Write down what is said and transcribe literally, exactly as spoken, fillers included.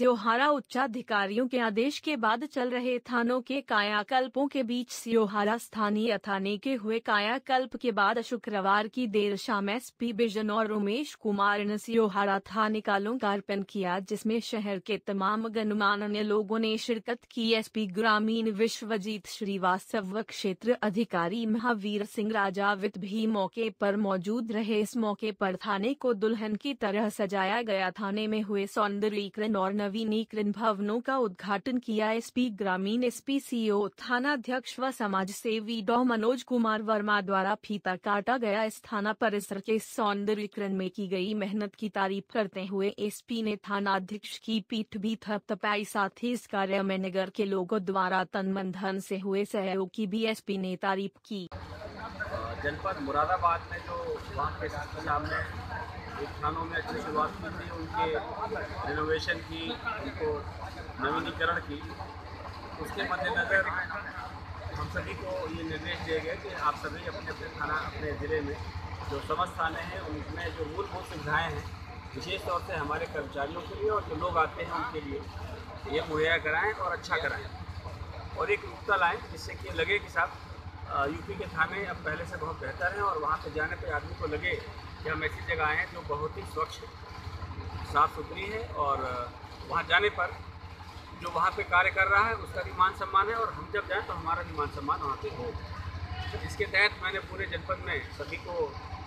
सियोहारा उच्चाधिकारियों के आदेश के बाद चल रहे थानों के कायाकल्पों के बीच सियोहारा स्थानीय थाने के हुए कायाकल्प के बाद शुक्रवार की देर शाम एसपी बिजन और उमेश कुमार ने सियोहारा थाने का लोकार्पण किया, जिसमें शहर के तमाम गणमान्य लोगों ने शिरकत की। एसपी ग्रामीण विश्वजीत श्रीवास्तव व क्षेत्र अधिकारी महावीर सिंह राजावित भी मौके पर मौजूद रहे। इस मौके पर थाने को दुल्हन की तरह सजाया गया। थाने में हुए सौंदर्यीकरण और नवीनीकरण भवनों का उद्घाटन किया। एसपी ग्रामीण एसपी सीओ थानाध्यक्ष व समाज सेवी डॉ मनोज कुमार वर्मा द्वारा फीता काटा गया। इस थाना परिसर के सौंदर्यीकरण में की गई मेहनत की तारीफ करते हुए एसपी ने थानाध्यक्ष की पीठ भी थपथपाई। साथ ही इस कार्य में नगर के लोगों द्वारा तन मन धन से हुए सहयोग की भी एसपी ने तारीफ की। जनपद मुरादाबाद में जो वहाँ के सामने एक थानों में अच्छी शुरुआत की थी, उनके रिनोवेशन की, उनको नवीनीकरण की, उसके मद्देनज़र हम सभी को ये निर्देश दिए गए कि आप सभी अपने अपने थाना अपने ज़िले में जो समस्त थाने हैं उनमें जो मूलभूत सुविधाएँ हैं, विशेष तौर से हमारे कर्मचारियों के लिए और जो लोग आते हैं उनके लिए ये मुहैया कराएँ और अच्छा कराएँ और एक रुकता लाएँ, जिससे कि लगे कि साहब यूपी के थाने अब पहले से बहुत बेहतर हैं और वहाँ पे जाने पे आदमी को लगे कि हम ऐसी जगह आए हैं जो बहुत ही स्वच्छ साफ़ सुथरी है और वहाँ जाने पर जो वहाँ पे कार्य कर रहा है उसका भी मान सम्मान है और हम जब जाएं तो हमारा भी मान सम्मान वहाँ पे हो। इसके तहत मैंने पूरे जनपद में सभी को